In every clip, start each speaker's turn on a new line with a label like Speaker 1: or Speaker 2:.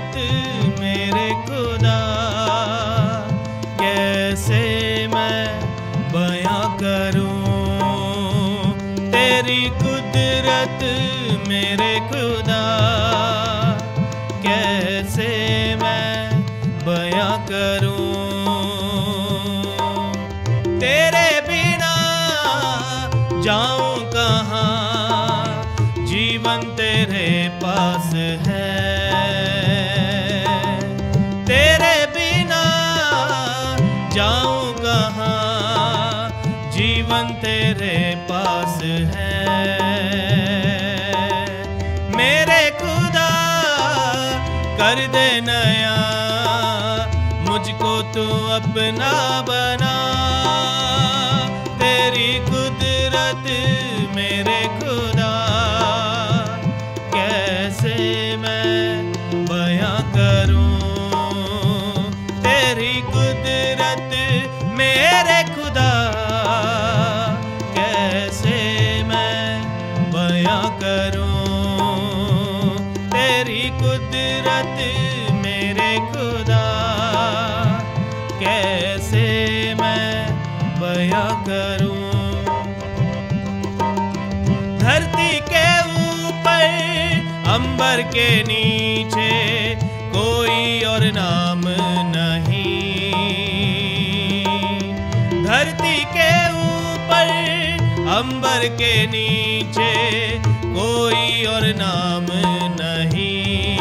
Speaker 1: कुदरत मेरे खुदा, कैसे मैं बयां करूं तेरी कुदरत मेरे खुदा, कैसे मैं बयां करूं। तेरे बिना जाऊं कहाँ, जीवन तेरे पास है। तेरे बिना जाऊं कहाँ, जीवन तेरे पास है। मेरे खुदा कर दे नया, मुझको तू अपना बना। तेरी कुदरत मेरे खुदा, कैसे मैं बयां करूं तेरी कुदरत मेरे खुदा, कैसे मैं बयां करूं तेरी कुदरत मेरे खुदा, कैसे मैं बयां करूं। धरती के ऊपर अंबर के नीचे कोई और नाम नहीं। धरती के ऊपर अंबर के नीचे कोई और नाम नहीं।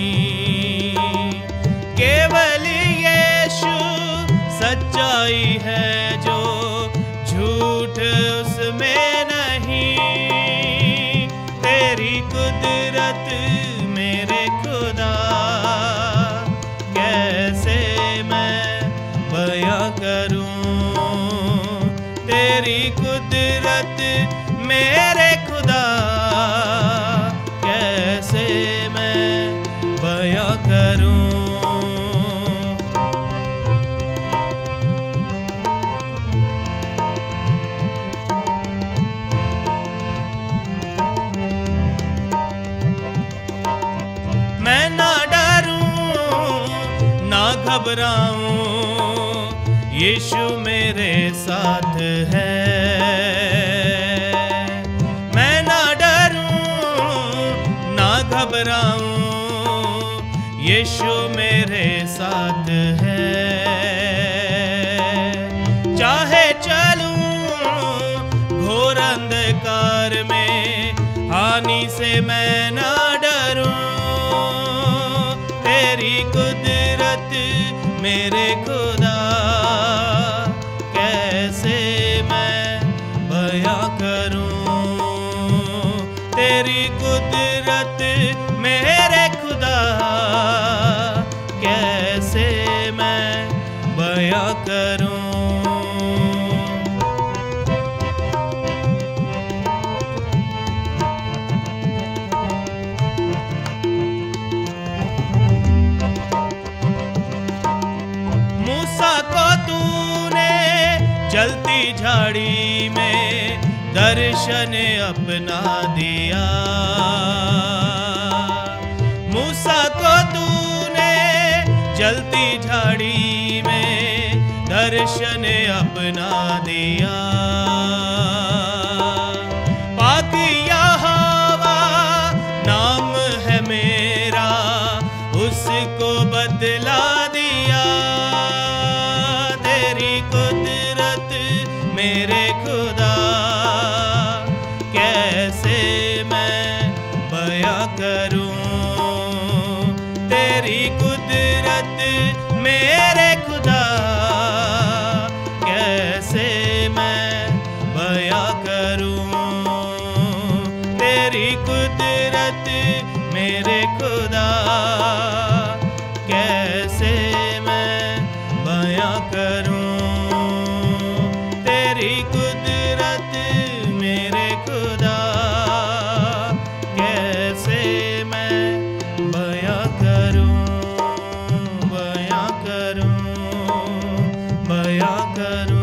Speaker 1: केवल यीशु सच्चाई है जो झूठ उसमें नहीं। तेरी कुदरत मेरे खुदा, कैसे मैं बयां करूं तेरी कुदरत मेरे खुदा, कैसे मैं बयां करूं। मैं ना डरूं ना घबराऊं, यीशु मेरे साथ है। मैं ना डरूं ना घबराऊं, यीशु मेरे साथ है। चाहे चलूं घोर अंधकार में, हानि से मैं ना डरूं। तेरी कुदरत मेरे खुदा, कैसे मैं बयां करूं तेरी कुदरत मेरे खुदा, कैसे मैं बयां करूं। मूसा को तूने जलती झाड़ी में दर्शन अपना दिया। मूसा को तूने जलती झाड़ी में दर्शन अपना दिया। पाक यहोवा नाम है मेरा, उसको बदला दिया। तेरी कुदरत मेरे खुदा, कैसे मैं बयां करूं तेरी कुदरत मेरे खुदा, कैसे मैं बयां करूं तेरी कुदरत मेरे खुदा, कैसे मैं बयां करूं तेरी कुदरत मेरे खुदा, कैसे मैं बयां करूं बयां करूं बयां करूं।